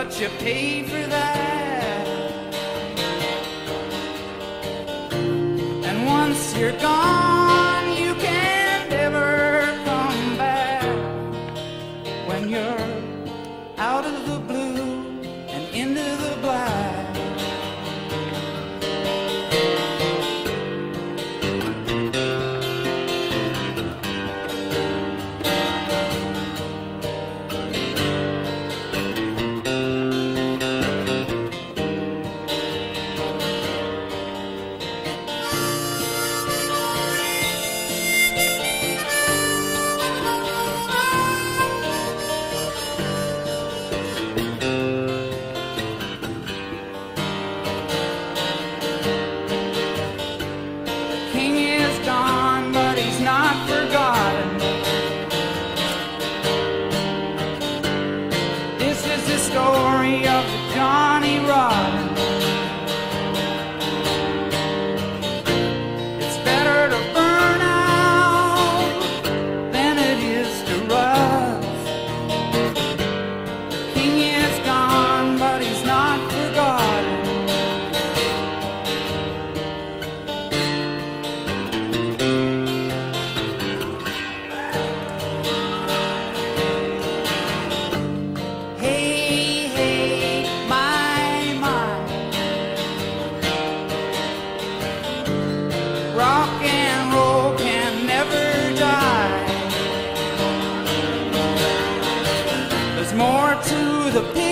you pay for that. And once you're gone, you can't ever come back. When you're out of the blue and into the black. Not forgotten. This is the story of the Johnny Rotten. It's better to burn out than it is to rust. The king is gone, but he's not forgotten. Rock and roll can never die. There's more to the picture